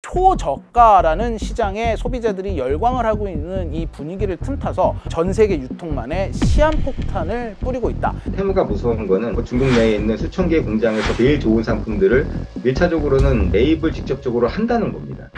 초저가라는 시장에 소비자들이 열광을 하고 있는 이 분위기를 틈타서 전 세계 유통망에 시한폭탄을 뿌리고 있다. 테무가 무서운 거는 중국 내에 있는 수천 개의 공장에서 제일 좋은 상품들을 1차적으로는 매입을 직접적으로 한다는 겁니다.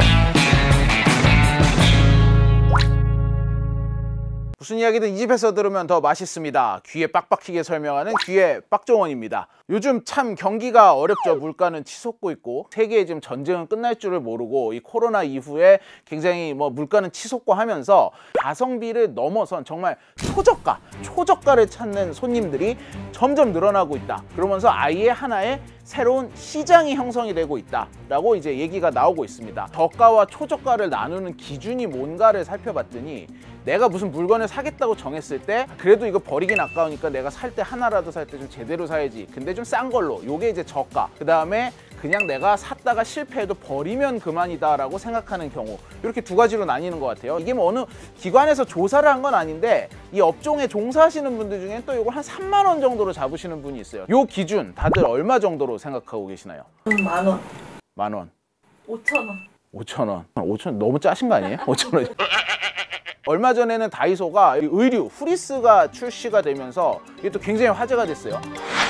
무슨 이야기든 이 집에서 들으면 더 맛있습니다. 귀에 빡빡히게 설명하는 귀의 빡종원입니다. 요즘 참 경기가 어렵죠. 물가는 치솟고 있고 세계의 지금 전쟁은 끝날 줄을 모르고 이 코로나 이후에 굉장히 물가는 치솟고 하면서 가성비를 넘어선 정말 초저가를 찾는 손님들이 점점 늘어나고 있다. 그러면서 아예 하나의 새로운 시장이 형성이 되고 있다라고 이제 얘기가 나오고 있습니다. 저가와 초저가를 나누는 기준이 뭔가를 살펴봤더니 내가 무슨 물건을 사겠다고 정했을 때 그래도 이거 버리긴 아까우니까 내가 살 때 하나라도 살 때 좀 제대로 사야지. 근데 좀 싼 걸로. 요게 이제 저가. 그 다음에 그냥 내가 샀다가 실패해도 버리면 그만이다 라고 생각하는 경우, 이렇게 두 가지로 나뉘는 것 같아요. 이게 어느 기관에서 조사를 한 건 아닌데 이 업종에 종사하시는 분들 중에 또 이걸 한 3만 원 정도로 잡으시는 분이 있어요. 요 기준 다들 얼마 정도로 생각하고 계시나요? 10,000원. 10,000원. 5,000원. 5,000원. 5,000원 너무 짜신 거 아니에요? 5,000원. 얼마 전에는 다이소가 의류, 후리스가 출시가 되면서 이게 또 굉장히 화제가 됐어요.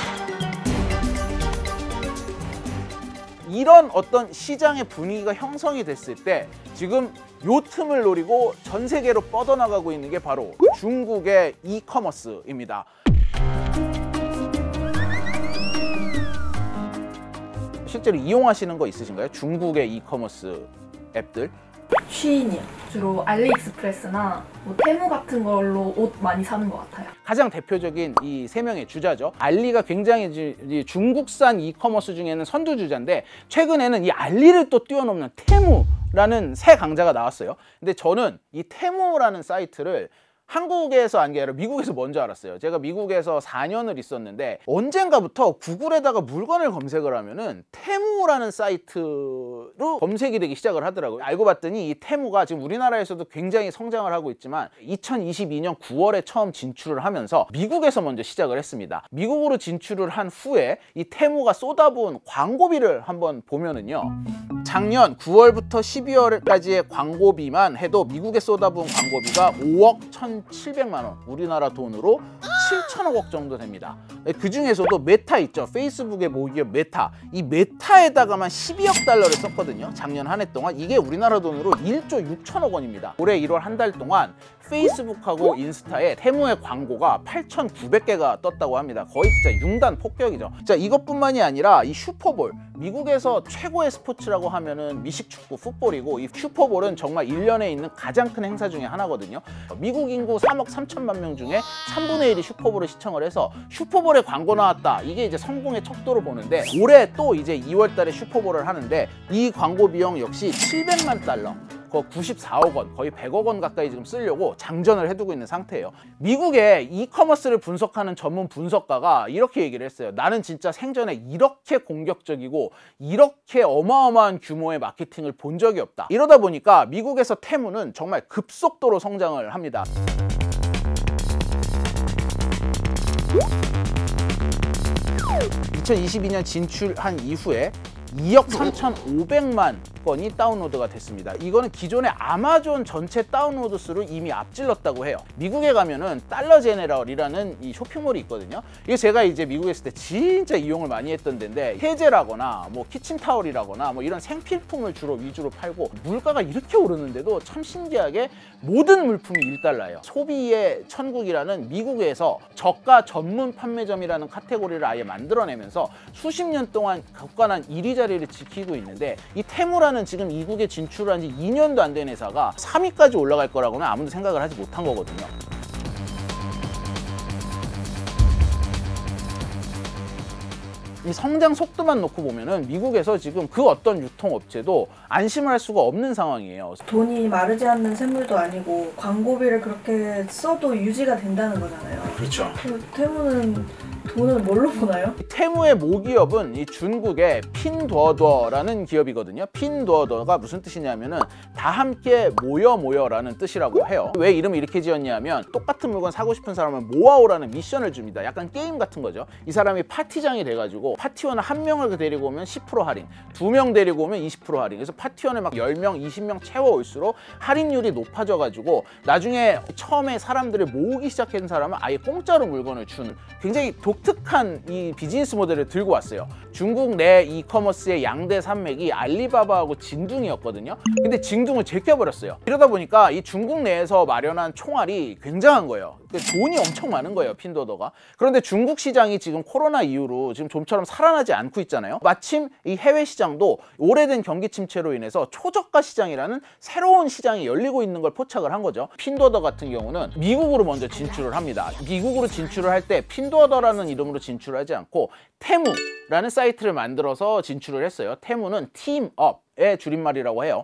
이런 어떤 시장의 분위기가 형성이 됐을 때 지금 요 틈을 노리고 전 세계로 뻗어나가고 있는 게 바로 중국의 이커머스입니다. 실제로 이용하시는 거 있으신가요? 중국의 이커머스 앱들? 쉬인이요. 주로 알리익스프레스나 테무 같은 걸로 옷 많이 사는 것 같아요. 가장 대표적인 이 세 명의 주자죠. 알리가 굉장히 중국산 이커머스 중에는 선두주자인데 최근에는 이 알리를 또 뛰어넘는 테무라는 새 강자가 나왔어요. 근데 저는 이 테무라는 사이트를 한국에서 안 게 아니라 미국에서 먼저 알았어요. 제가 미국에서 4년을 있었는데 언젠가부터 구글에다가 물건을 검색을 하면은 테무라는 사이트로 검색이 되기 시작을 하더라고요. 알고 봤더니 이 테무가 지금 우리나라에서도 굉장히 성장을 하고 있지만 2022년 9월에 처음 진출을 하면서 미국에서 먼저 시작을 했습니다. 미국으로 진출을 한 후에 이 테무가 쏟아부은 광고비를 한번 보면은요, 작년 9월부터 12월까지의 광고비만 해도 미국에 쏟아부은 광고비가 5억 1,700만 원, 우리나라 돈으로 7천억 원 정도 됩니다. 그 중에서도 메타 있죠. 페이스북의 모기업 메타. 이 메타에다가만 12억 달러를 썼거든요. 작년 한 해 동안. 이게 우리나라 돈으로 1조 6천억 원입니다. 올해 1월 한 달 동안 페이스북하고 인스타에 테무의 광고가 8,900개가 떴다고 합니다. 거의 진짜 융단 폭격이죠. 자, 이것뿐만이 아니라 이 슈퍼볼, 미국에서 최고의 스포츠라고 하면은 미식축구 풋볼이고, 이 슈퍼볼은 정말 1년에 있는 가장 큰 행사 중에 하나거든요. 미국 인구 3억 3천만 명 중에 3분의 1이 슈퍼볼을 시청을 해서 슈퍼볼에 광고 나왔다. 이게 이제 성공의 척도로 보는데, 올해 또 이제 2월 달에 슈퍼볼을 하는데 이 광고 비용 역시 700만 달러. 94억 원, 거의 100억 원 가까이 지금 쓰려고 장전을 해두고 있는 상태예요. 미국의 이커머스를 분석하는 전문 분석가가 이렇게 얘기를 했어요. 나는 진짜 생전에 이렇게 공격적이고 이렇게 어마어마한 규모의 마케팅을 본 적이 없다. 이러다 보니까 미국에서 테무는 정말 급속도로 성장을 합니다. 2022년 진출한 이후에 2억 3,500만 건이 다운로드가 됐습니다. 이거는 기존의 아마존 전체 다운로드 수를 이미 앞질렀다고 해요. 미국에 가면은 달러 제네럴이라는 이 쇼핑몰이 있거든요. 이게 제가 이제 미국에 있을 때 진짜 이용을 많이 했던 데인데, 세제라거나 키친타월이라거나 이런 생필품을 주로 위주로 팔고, 물가가 이렇게 오르는데도 참 신기하게 모든 물품이 1달러예요. 소비의 천국이라는 미국에서 저가 전문 판매점이라는 카테고리를 아예 만들어내면서 수십 년 동안 굳건한 1위 자리를 지키고 있는데, 이 테무라는 지금 이국에 진출한 지 2년도 안 된 회사가 3위까지 올라갈 거라고는 아무도 생각을 하지 못한 거거든요. 이 성장 속도만 놓고 보면은 미국에서 지금 그 어떤 유통업체도 안심을 할 수가 없는 상황이에요. 돈이 마르지 않는 샘물도 아니고 광고비를 그렇게 써도 유지가 된다는 거잖아요. 그렇죠. 테무는 돈은 뭘로 보나요? 테무의 모기업은 이 중국의 핀두어더라는 기업이거든요. 핀두어더가 무슨 뜻이냐면은 다 함께 모여라는 뜻이라고 해요. 왜 이름을 이렇게 지었냐면 똑같은 물건 사고 싶은 사람을 모아오라는 미션을 줍니다. 약간 게임 같은 거죠. 이 사람이 파티장이 돼가지고 파티원을 한 명을 데리고 오면 10% 할인, 2명 데리고 오면 20% 할인. 그래서 파티원을 막 10명, 20명 채워올수록 할인율이 높아져가지고 나중에 처음에 사람들을 모으기 시작한 사람은 아예 공짜로 물건을 주는 굉장히 독특한 이 비즈니스 모델을 들고 왔어요. 중국 내 이커머스의 양대 산맥이 알리바바하고 진둥이었거든요. 근데 진둥을 제껴버렸어요. 이러다 보니까 이 중국 내에서 마련한 총알이 굉장한 거예요. 돈이 엄청 많은 거예요, 핀두어더가. 그런데 중국 시장이 지금 코로나 이후로 지금 좀처럼 살아나지 않고 있잖아요. 마침 이 해외 시장도 오래된 경기 침체로 인해서 초저가 시장이라는 새로운 시장이 열리고 있는 걸 포착을 한 거죠. 핀두어더 같은 경우는 미국으로 먼저 진출을 합니다. 미국으로 진출을 할 때 핀두어더라는 이름으로 진출을 하지 않고 테무라는 사이트를 만들어서 진출을 했어요. 테무는 팀업의 줄임말이라고 해요.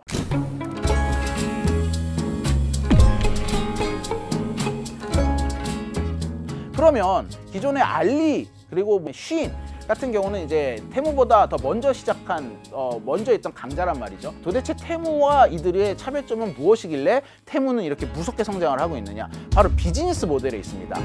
그러면 기존의 알리 그리고 쉰 같은 경우는 이제 테무보다 더 먼저 시작한 먼저 있던 강자란 말이죠. 도대체 테무와 이들의 차별점은 무엇이길래 테무는 이렇게 무섭게 성장을 하고 있느냐? 바로 비즈니스 모델에 있습니다.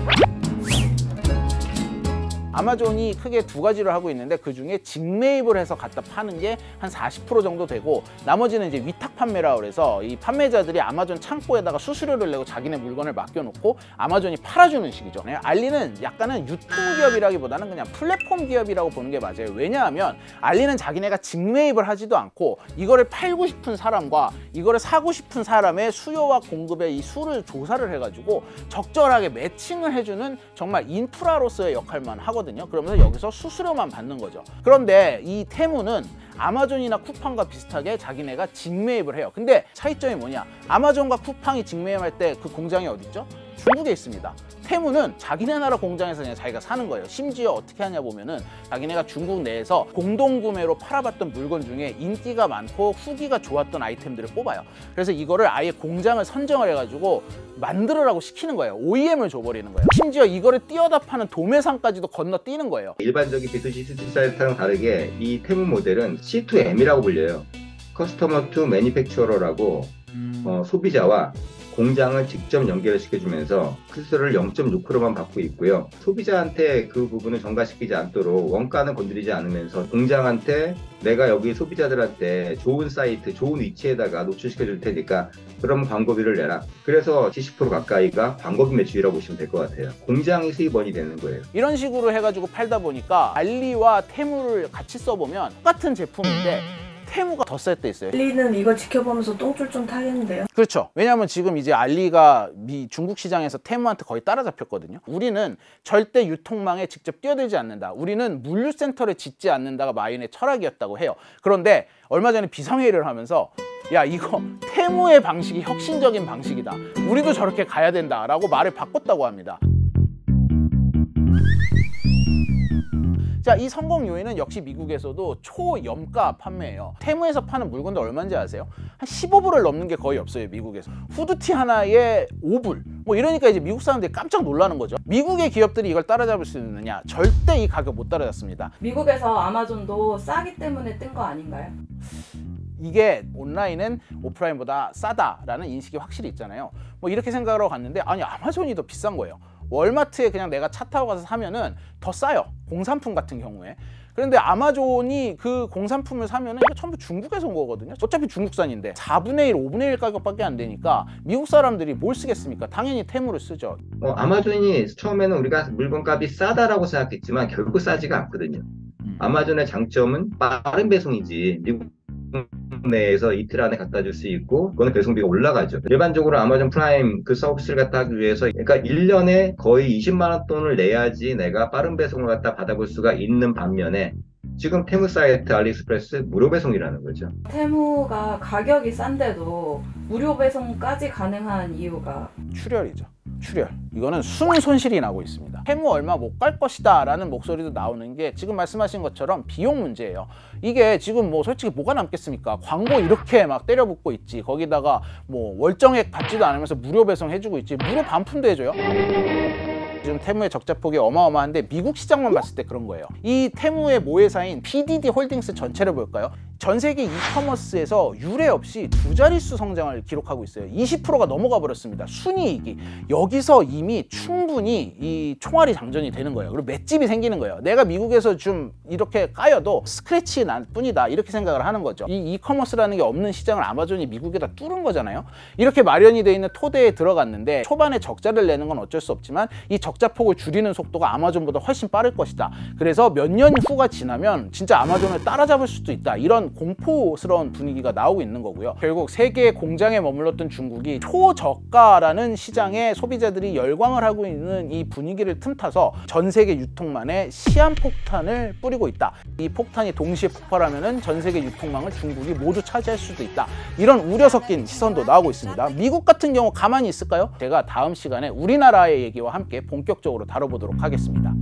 아마존이 크게 두 가지를 하고 있는데 그 중에 직매입을 해서 갖다 파는 게 한 40% 정도 되고 나머지는 이제 위탁 판매라 그래서 이 판매자들이 아마존 창고에다가 수수료를 내고 자기네 물건을 맡겨놓고 아마존이 팔아주는 식이죠. 알리는 약간은 유통기업이라기보다는 그냥 플랫폼 기업이라고 보는 게 맞아요. 왜냐하면 알리는 자기네가 직매입을 하지도 않고 이거를 팔고 싶은 사람과 이거를 사고 싶은 사람의 수요와 공급의 이 수를 조사를 해가지고 적절하게 매칭을 해주는 정말 인프라로서의 역할만 하거든요. 그러면서 여기서 수수료만 받는 거죠. 그런데 이 테무는 아마존이나 쿠팡과 비슷하게 자기네가 직매입을 해요. 근데 차이점이 뭐냐? 아마존과 쿠팡이 직매입할 때 그 공장이 어딨죠? 중국에 있습니다. 테무는 자기네 나라 공장에서 그냥 자기가 사는 거예요. 심지어 어떻게 하냐 보면은 자기네가 중국 내에서 공동구매로 팔아봤던 물건 중에 인기가 많고 후기가 좋았던 아이템들을 뽑아요. 그래서 이거를 아예 공장을 선정을 해가지고 만들으라고 시키는 거예요. OEM을 줘버리는 거예요. 심지어 이거를 띄어다 파는 도매상까지도 건너뛰는 거예요. 일반적인 B2C 사이트랑 다르게 이 테무 모델은 C2M이라고 불려요. 커스터머 투 매니팩처러라고 소비자와 공장을 직접 연결을 시켜주면서 수수료를 0.6%만 받고 있고요. 소비자한테 그 부분을 전가시키지 않도록 원가는 건드리지 않으면서 공장한테 내가 여기 소비자들한테 좋은 사이트, 좋은 위치에다가 노출시켜 줄 테니까 그럼 광고비를 내라. 그래서 70% 가까이가 광고비 매출이라고 보시면 될 것 같아요. 공장이 수입원이 되는 거예요. 이런 식으로 해가지고 팔다 보니까 알리와 테무를 같이 써보면 똑같은 제품인데 테무가 더 쌀 때 있어요. 알리는 이거 지켜보면서 똥줄 좀 타겠는데요? 그렇죠. 왜냐하면 지금 이제 알리가 중국 시장에서 테무한테 거의 따라잡혔거든요. 우리는 절대 유통망에 직접 뛰어들지 않는다. 우리는 물류센터를 짓지 않는다가 마인의 철학이었다고 해요. 그런데 얼마 전에 비상회의를 하면서 야, 이거 테무의 방식이 혁신적인 방식이다. 우리도 저렇게 가야 된다라고 말을 바꿨다고 합니다. 자, 이 성공 요인은 역시 미국에서도 초염가 판매예요. 테무에서 파는 물건도 얼마인지 아세요? 한 15불을 넘는 게 거의 없어요, 미국에서. 후드티 하나에 5불. 뭐 이러니까 이제 미국 사람들이 깜짝 놀라는 거죠. 미국의 기업들이 이걸 따라잡을 수 있느냐? 절대 이 가격 못 따라잡습니다. 미국에서 아마존도 싸기 때문에 뜬 거 아닌가요? 이게 온라인은 오프라인보다 싸다라는 인식이 확실히 있잖아요. 뭐 이렇게 생각을 하고 갔는데 아니, 아마존이 더 비싼 거예요. 월마트에 그냥 내가 차 타고 가서 사면은 더 싸요. 공산품 같은 경우에. 그런데 아마존이 그 공산품을 사면은 이거 전부 중국에서 온 거거든요. 어차피 중국산인데 4분의 1, 5분의 1 가격밖에 안 되니까 미국 사람들이 뭘 쓰겠습니까? 당연히 테무를 쓰죠. 아마존이 처음에는 우리가 물건값이 싸다라고 생각했지만 결국 싸지가 않거든요. 아마존의 장점은 빠른 배송이지 미국 내에서 이틀 안에 갖다 줄 수 있고 그거는 배송비가 올라가죠. 일반적으로 아마존 프라임 그 서비스를 갖다 하기 위해서 그러니까 1년에 거의 20만 원 돈을 내야지 내가 빠른 배송을 갖다 받아볼 수가 있는 반면에 지금 테무 사이트 알리익스프레스 무료 배송이라는 거죠. 테무가 가격이 싼데도 무료 배송까지 가능한 이유가 출혈이죠. 출혈. 이거는 순손실이 나고 있습니다. 테무 얼마 못 갈 것이다 라는 목소리도 나오는 게 지금 말씀하신 것처럼 비용 문제예요. 이게 지금 뭐 솔직히 뭐가 남겠습니까? 광고 이렇게 막 때려붓고 있지. 거기다가 뭐 월정액 받지도 않으면서 무료 배송 해주고 있지. 무료 반품도 해줘요. 요즘 테무의 적자폭이 어마어마한데 미국 시장만 봤을 때 그런 거예요. 이 테무의 모회사인 PDD 홀딩스 전체를 볼까요? 전 세계 이커머스에서 유례 없이 두 자릿수 성장을 기록하고 있어요. 20%가 넘어가 버렸습니다. 순이익이. 여기서 이미 충분히 이 총알이 장전이 되는 거예요. 그리고 맷집이 생기는 거예요. 내가 미국에서 좀 이렇게 까여도 스크래치 날 뿐이다, 이렇게 생각을 하는 거죠. 이 이커머스라는 게 없는 시장을 아마존이 미국에다 뚫은 거잖아요. 이렇게 마련이 돼 있는 토대에 들어갔는데 초반에 적자를 내는 건 어쩔 수 없지만 이 적자폭을 줄이는 속도가 아마존보다 훨씬 빠를 것이다. 그래서 몇 년 후가 지나면 진짜 아마존을 따라잡을 수도 있다, 이런 공포스러운 분위기가 나오고 있는 거고요. 결국 세계의 공장에 머물렀던 중국이 초저가라는 시장에 소비자들이 열광을 하고 있는 이 분위기를 틈타서 전 세계 유통망에 시한폭탄을 뿌리고 있다. 이 폭탄이 동시에 폭발하면 전 세계 유통망을 중국이 모두 차지할 수도 있다, 이런 우려 섞인 시선도 나오고 있습니다. 미국 같은 경우 가만히 있을까요? 제가 다음 시간에 우리나라의 얘기와 함께 본격적으로 다뤄보도록 하겠습니다.